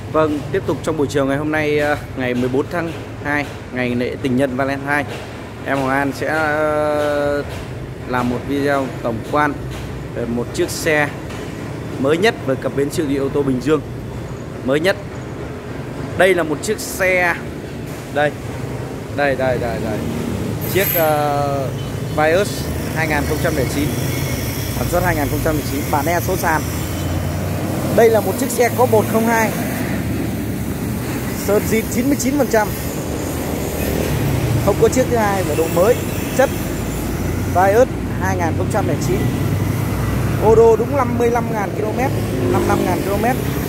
Vâng, tiếp tục trong buổi chiều ngày hôm nay, ngày 14 tháng 2, ngày lễ tình nhân Valentine, em Hoàng An sẽ làm một video tổng quan về một chiếc xe mới nhất với cập bến siêu thị ô tô Bình Dương. Mới nhất. Đây là một chiếc xe đây. Chiếc Vios 2009, sản xuất 2019, bản E số sàn. Đây là một chiếc xe có 102, sơn zin 99%, không có chiếc thứ hai và độ mới chất. Vios 2009, ô tô đúng 55.000 km, 55.000 km,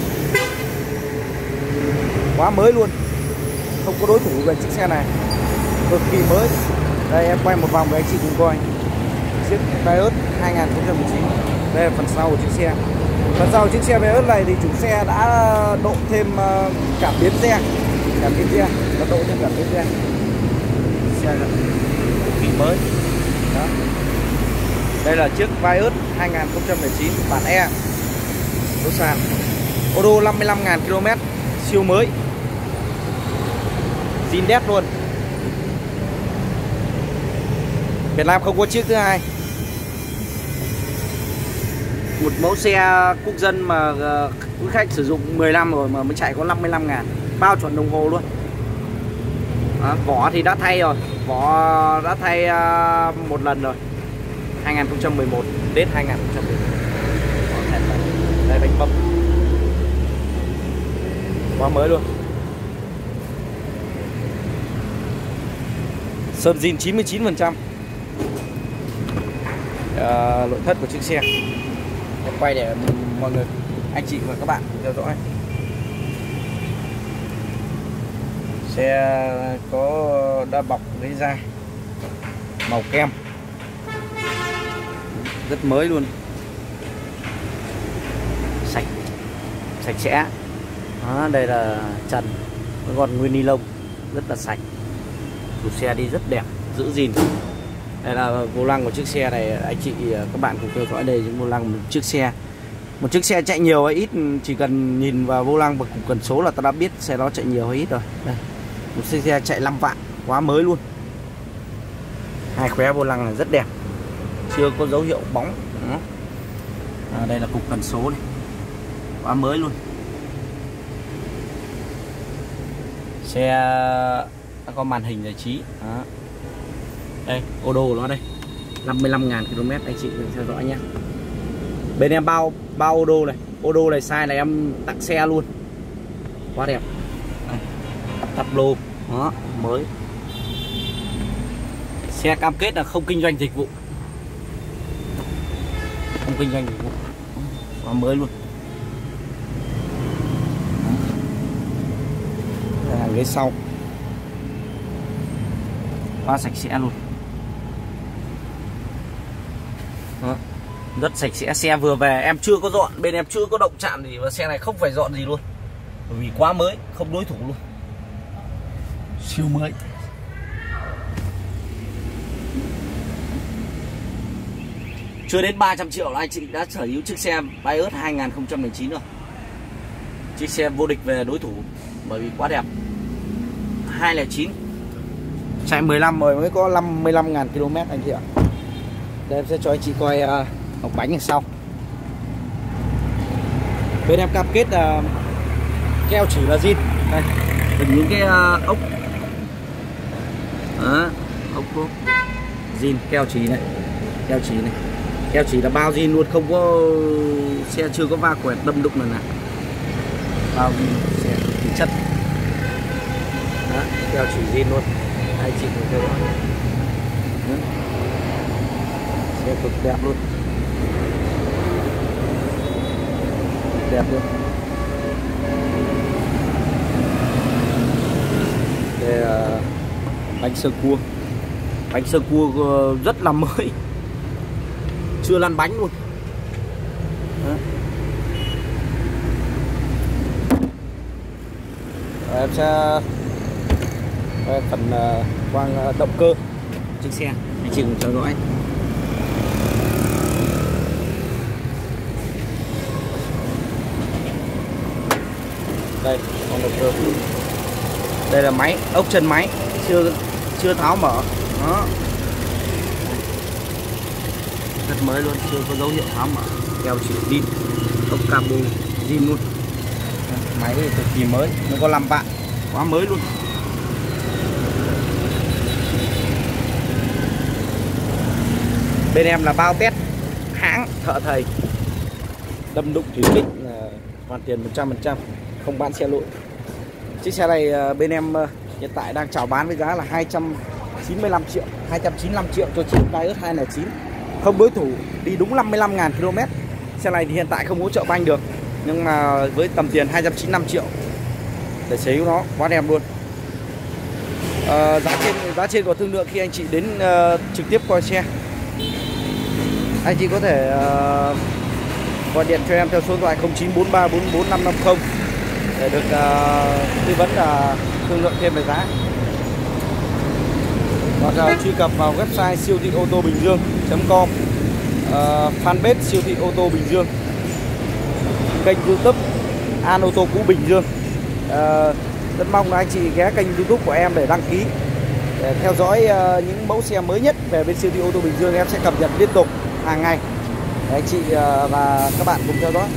quá mới luôn, không có đối thủ về chiếc xe này, cực kỳ mới. Đây em quay một vòng để anh chị cùng coi chiếc Vios 2019. Đây là phần sau của chiếc xe. Phần sau chiếc xe Vios này thì chủ xe đã độ thêm cảm biến xe, và độ thêm cảm biến xe. Xe cực kỳ mới. Đó. Đây là chiếc Vios 2019 bản E số sàn, ô tô 55.000 km, siêu mới, zin đét luôn. Việt Nam không có chiếc thứ hai. Một mẫu xe quốc dân mà quý khách sử dụng 10 năm rồi mà mới chạy có 55.000, bao chuẩn đồng hồ luôn. Vỏ thì đã thay rồi, vỏ đã thay một lần rồi, 2011, Tết 2011. Đây bánh bấm, quá mới luôn. Sơn zin 99%. Nội thất của chiếc xe em quay để mọi người, anh chị và các bạn theo dõi. Xe có đã bọc lấy da màu kem, rất mới luôn, sạch sẽ. Đó, đây là trần còn nguyên ni lông, rất là sạch. Chủ xe đi rất đẹp, giữ gìn. Đây là vô lăng của chiếc xe này, anh chị các bạn cùng theo dõi. Đây là vô lăng của một chiếc xe chạy nhiều hay ít, chỉ cần nhìn vào vô lăng và cục cần số là ta đã biết xe đó chạy nhiều hay ít rồi. Đây, một chiếc xe chạy 5 vạn, quá mới luôn. Hai khóe vô lăng là rất đẹp, chưa có dấu hiệu bóng. Đây là cục cần số này, quá mới luôn. Xe đã có màn hình giải trí. Đó. Đây, ô tô của nó đây, 55.000 km, anh chị theo dõi nhé. Bên em bao ô tô này size này em tặng xe luôn, quá đẹp. Tập lô, đó, mới. Xe cam kết là không kinh doanh dịch vụ, quá mới luôn. Đây là ghế sau, quá sạch sẽ luôn. Đó. Rất sạch sẽ, xe vừa về em chưa có dọn, bên em chưa có động chạm gì, và xe này không phải dọn gì luôn, bởi vì quá mới, không đối thủ luôn, siêu mới. Chưa đến 300 triệu là anh chị đã sở hữu chiếc xe Vios 2009 rồi. Chiếc xe vô địch về đối thủ, bởi vì quá đẹp. 209, chạy 15 rồi mới có 55.000 km anh chị ạ. Đây em sẽ cho anh chị coi hộc bánh đằng sau. Bên em cam kết keo chỉ là zin. Đây, những cái ốc. Đó, ốc zin, keo chỉ này, keo chỉ là bao zin luôn, không có, xe chưa có va quẹt đâm đụng lần nào. Bao zin, xe thì chất. Đó, keo chỉ zin luôn, anh chị cùng theo dõi. Xe cực đẹp luôn, đẹp luôn. Đây là bánh sơ cua rất là mới, chưa lăn bánh luôn. Đó. Em sẽ phần quang động cơ chiếc xe, anh chị cùng theo dõi. Đây còn động cơ. Đây là máy, ốc chân máy chưa tháo mở. Đó. Rất mới luôn, chưa có dấu hiệu tháo mở. Keo chỉ zin, ốc cabo zin luôn. Máy cực kỳ mới, nó có 5 vạn, quá mới luôn. Bên em là bao test hãng thợ thầy, đâm đụng thủy kích là hoàn tiền 100%, không bán xe lỗi. Chiếc xe này bên em hiện tại đang chào bán với giá là 295 triệu, 295 triệu cho chiếc Vios 209. Không đối thủ, đi đúng 55.000 km. Xe này thì hiện tại không hỗ trợ banh được, nhưng mà với tầm tiền 295 triệu để sở hữu nó quá đẹp luôn. Giá trên có thương lượng khi anh chị đến trực tiếp coi xe. Anh chị có thể gọi điện cho em theo số điện thoại 0943444550 để được tư vấn và thương lượng thêm về giá. Hoặc truy cập vào website siêu thị ô tô Bình Dương.com, fanpage siêu thị ô tô Bình Dương, kênh YouTube An Ô Tô Cũ Bình Dương. Rất mong là anh chị ghé kênh YouTube của em để đăng ký, để theo dõi những mẫu xe mới nhất về bên siêu thị ô tô Bình Dương. Em sẽ cập nhật liên tục hàng ngày để anh chị và các bạn cùng theo dõi.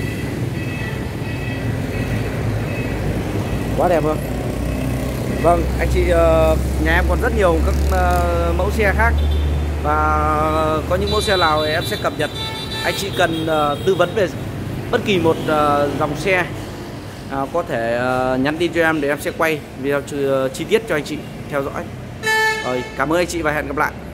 Quá đẹp không? Vâng, anh chị, nhà em còn rất nhiều các mẫu xe khác, và có những mẫu xe nào em sẽ cập nhật. Anh chị cần tư vấn về bất kỳ một dòng xe, có thể nhắn tin cho em để em sẽ quay video chi tiết cho anh chị theo dõi. Rồi, cảm ơn anh chị và hẹn gặp lại.